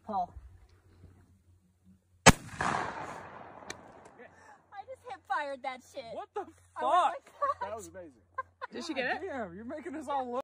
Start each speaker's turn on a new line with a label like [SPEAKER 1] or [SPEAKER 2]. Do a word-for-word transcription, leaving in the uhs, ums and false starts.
[SPEAKER 1] Paul. I just hip fired that shit.
[SPEAKER 2] What the fuck?
[SPEAKER 1] I was like,
[SPEAKER 2] That was amazing.
[SPEAKER 3] Did she get it?
[SPEAKER 2] Damn, you're making us all look.